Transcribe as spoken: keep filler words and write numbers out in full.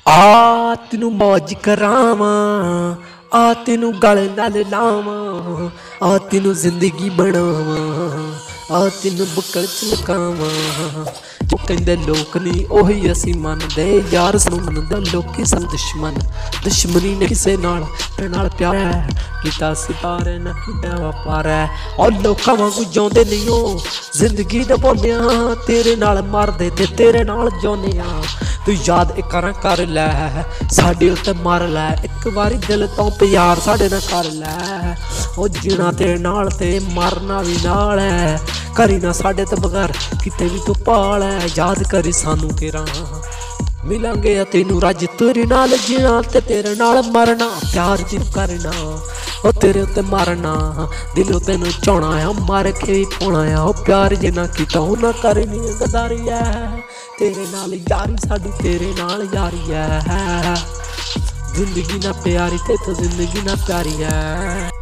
आ तेनू मौज करावां, आ तेनू गल नाल लावां, आ तेनू जिंदगी बनावां, आ तेनू बुक्कल चलकावां। जो कहंदे लोक नहीं ओही असी मनदे, यार सानू मनदे लोकी सन दुश्मन। दुश्मनी ने किसे नाल तेरे नाल प्यार है कीता सितारे ना कीता व्यापार है। और लोकां वांगू जिउंदे नहीं हो जिंदगी दे बोलियां, तेरे नाल मरदे ते तेरे नाल जिउंदे आ। तू याद एक बार कर लै साडे उत्ते मर लै, एक बारी दिल तो प्यार साडे नाल कर लै। ओ जीना तेरे नाल ते मरना भी नाल है, करी ना साडे तो बगैर किते भी तू पाल है। याद करी सानू केरा मिलांगे तेनू रज तेरे नाल जीना ते तेरे नाल मरना। प्यार जिन करना ओ तेरे उत्ते मरना, दिलों तेनू चाहना है मर के भी पाना है। ओ प्यार जिन्ना कीता उन्ना करनी गदारी है, तेरे नाल यारी साडी तेरे नाल यारी है। जिंदगी ना प्यारी ते तो जिंदगी ना प्यारी है।